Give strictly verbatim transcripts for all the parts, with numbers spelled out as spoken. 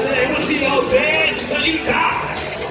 They will see y'all dance till you die.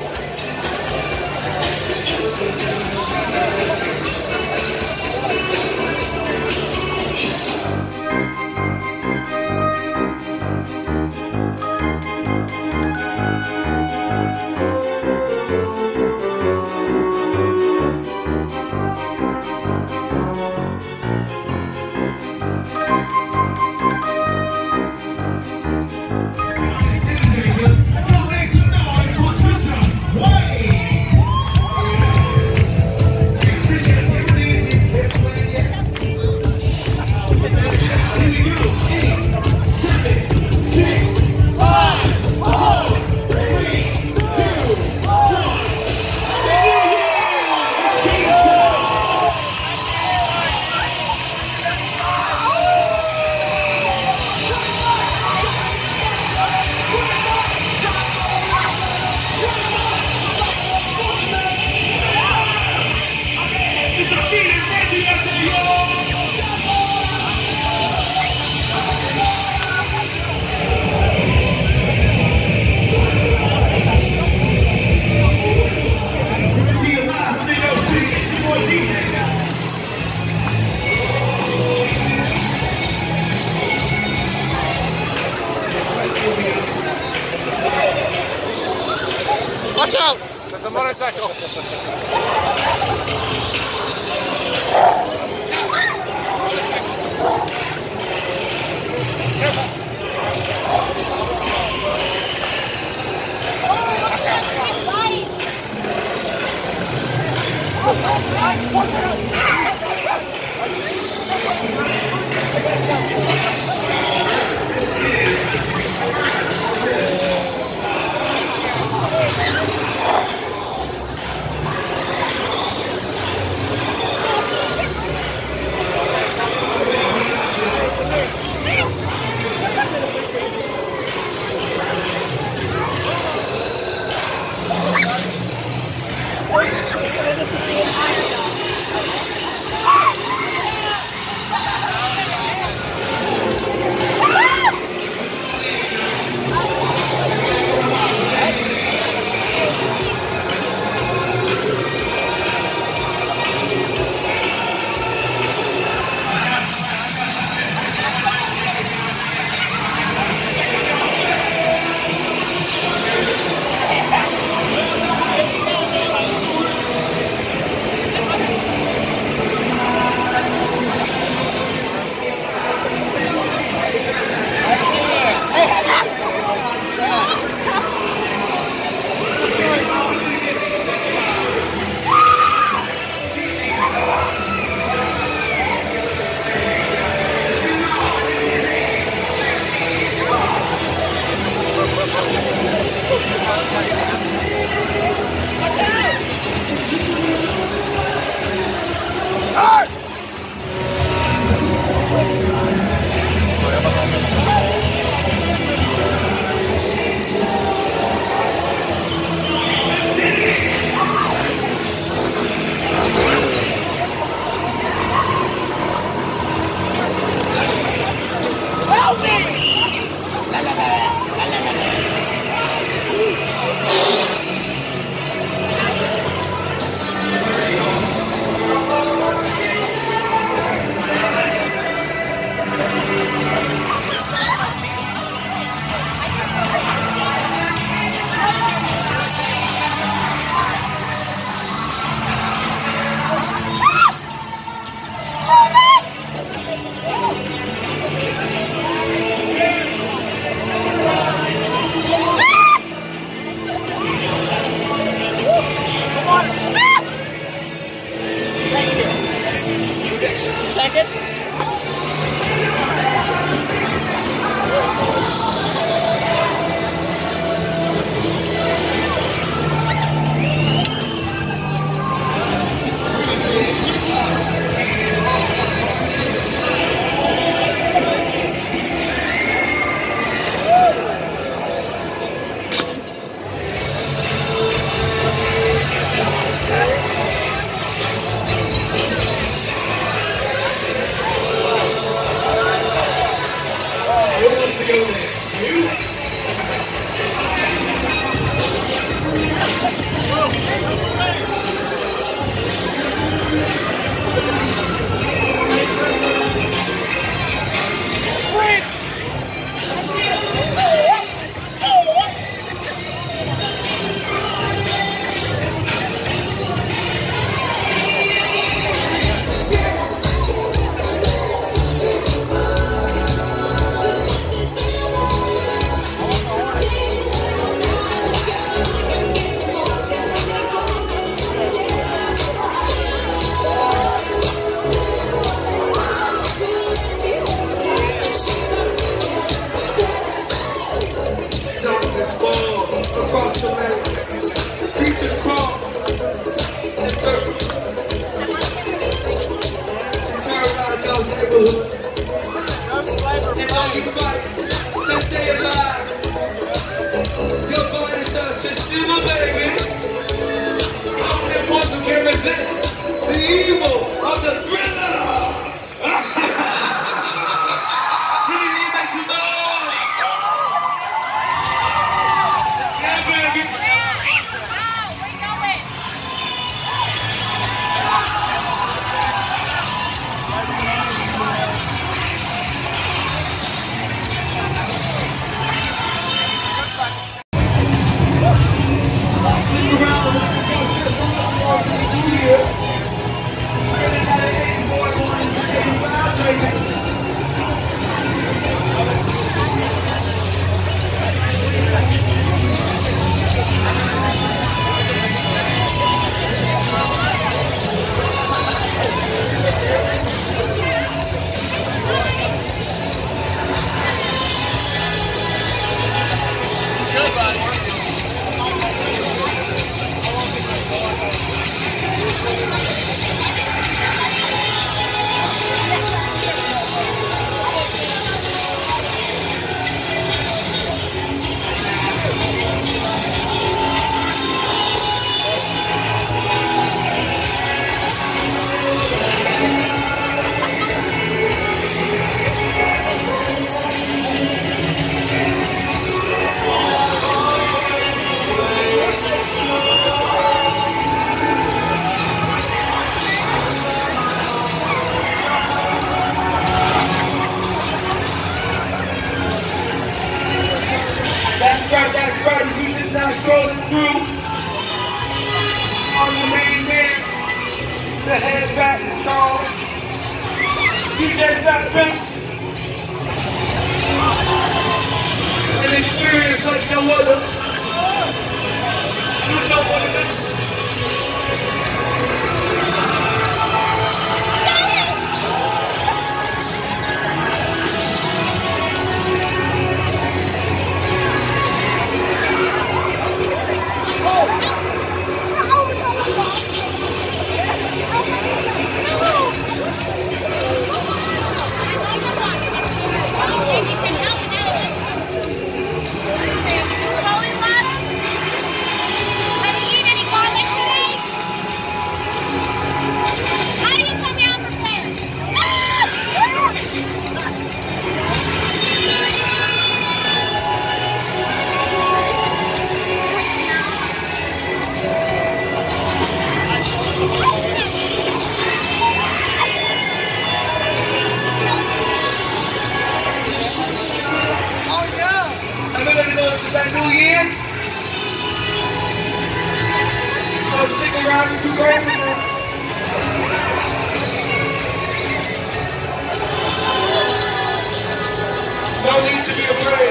Watch out! There's a motorcycle. Across the land, creatures crawl in circles to terrorize your neighborhood. And though you fight to stay alive, your body starts to shiver, baby. Only one who can resist the evil of the thriller. Can you make some noise? Yeah, baby. That's right, that's right, we just now scrolling through on the main man, the head back and Charles, D J Vamp, an experience like no other. You know what it is. It's that new year. So stick around and do great with it. No need to be afraid.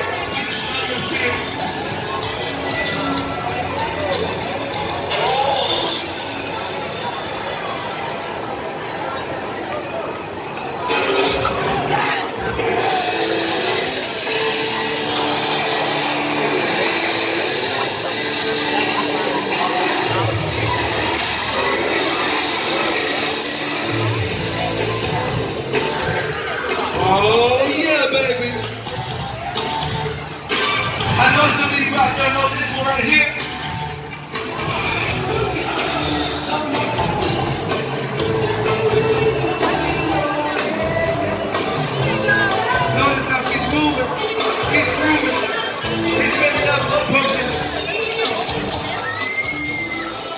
Oh yeah, baby. I know some of you out there know this one right here. Notice how she's moving. She's grooving. She's making up her pushing.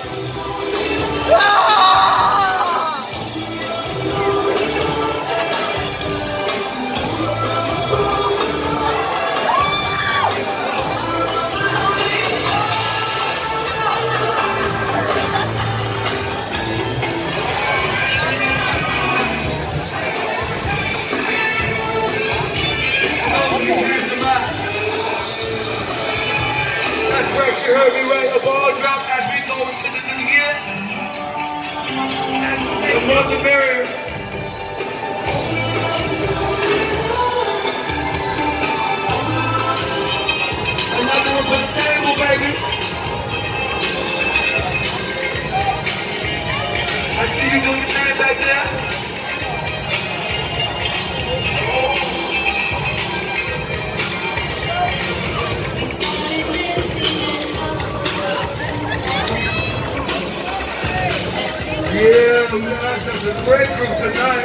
You heard me right, a ball drop as we go into the new year. And the more the merrier. Another one for the table, baby. I see you doing your thing back there. Yeah, we got ourselves a great group tonight.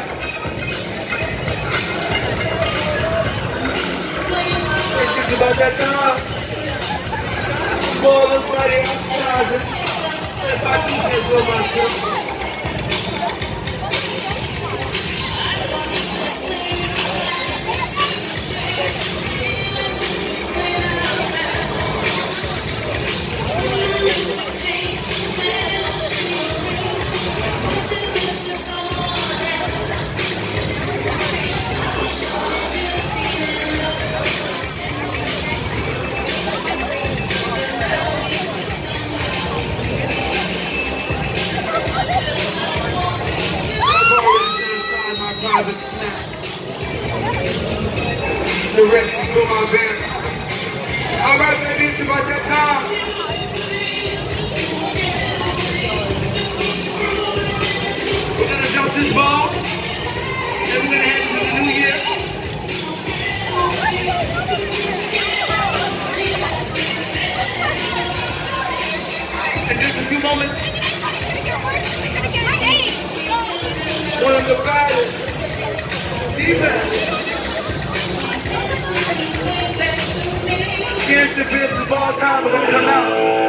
It's just about that time. More than Friday outside. If I do say so myself. Private snap. The rest for my band. All right, baby, it's about that time. We're gonna jump this ball, then we're gonna head into the new year. In just a few moments, one of the baddest. Here's the bits of all time, we're gonna come out.